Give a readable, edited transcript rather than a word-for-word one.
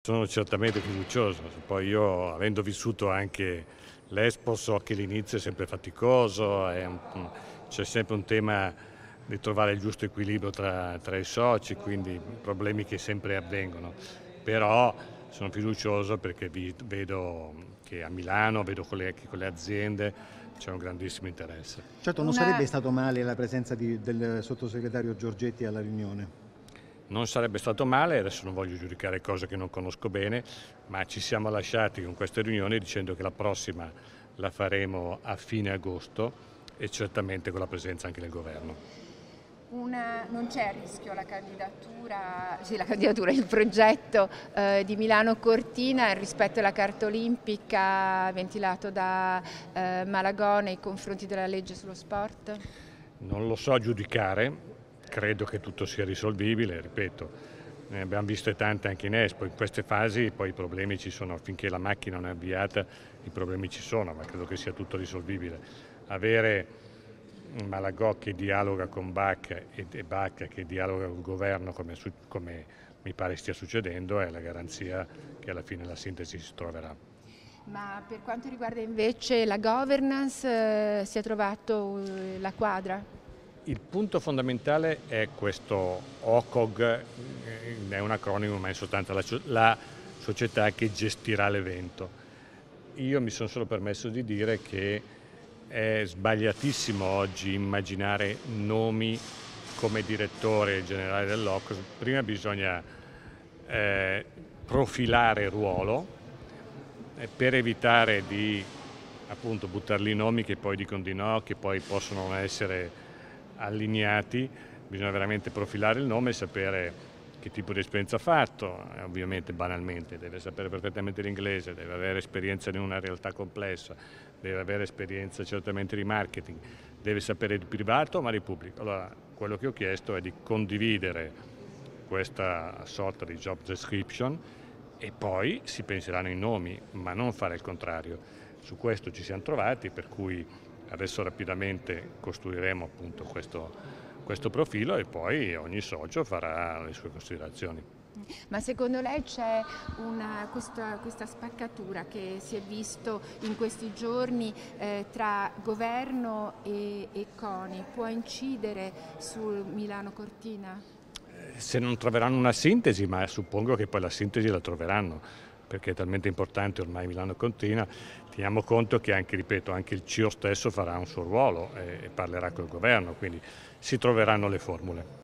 Sono certamente fiducioso, poi io avendo vissuto anche l'Expo so che l'inizio è sempre faticoso, c'è sempre un tema di trovare il giusto equilibrio tra i soci, quindi problemi che sempre avvengono, però sono fiducioso perché vedo che a Milano, vedo con le aziende c'è un grandissimo interesse. Certo, non Una sarebbe stato male la presenza del sottosegretario Giorgetti alla riunione. Non sarebbe stato male, adesso non voglio giudicare cose che non conosco bene, ma ci siamo lasciati con queste riunioni dicendo che la prossima la faremo a fine agosto e certamente con la presenza anche del governo. Non c'è a rischio la candidatura, il progetto di Milano Cortina rispetto alla Carta Olimpica ventilato da Malagò nei confronti della legge sullo sport? Non lo so giudicare, credo che tutto sia risolvibile, ripeto, ne abbiamo viste tante anche in Expo, in queste fasi poi i problemi ci sono, finché la macchina non è avviata i problemi ci sono, ma credo che sia tutto risolvibile. Avere Malagò che dialoga con Bacca e Bacca che dialoga con il governo come mi pare stia succedendo è la garanzia che alla fine la sintesi si troverà. Ma per quanto riguarda invece la governance, si è trovato la quadra? Il punto fondamentale è questo OCOG, è un acronimo ma in sostanza la società che gestirà l'evento. Io mi sono solo permesso di dire che è sbagliatissimo oggi immaginare nomi come direttore generale dell'OCOG. Prima bisogna profilare il ruolo per evitare di appunto buttare lì nomi che poi dicono di no, che poi possono non essere allineati. Bisogna veramente profilare il nome e sapere che tipo di esperienza ha fatto, ovviamente banalmente deve sapere perfettamente l'inglese, deve avere esperienza in una realtà complessa, deve avere esperienza certamente di marketing, deve sapere di privato ma di pubblico. Allora quello che ho chiesto è di condividere questa sorta di job description e poi si penseranno ai nomi, ma non fare il contrario. Su questo ci siamo trovati, per cui adesso rapidamente costruiremo appunto questo profilo e poi ogni socio farà le sue considerazioni. Ma secondo lei c'è questa spaccatura che si è visto in questi giorni tra governo e CONI, può incidere sul Milano Cortina? Se non troveranno una sintesi, ma suppongo che poi la sintesi la troveranno, perché è talmente importante ormai Milano Cortina, teniamo conto che anche, ripeto, anche il CEO stesso farà un suo ruolo e parlerà col governo, quindi si troveranno le formule.